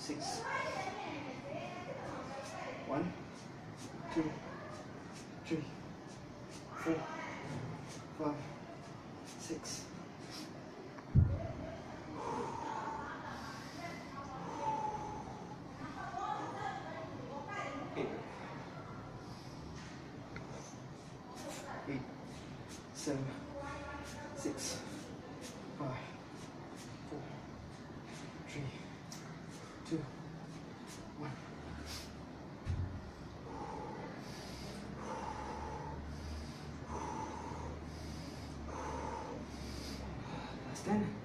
6. 1, 2, 3, 4, 5, 6. 8, 7, 6, 5, 4, 3, 2, 1. Last 10.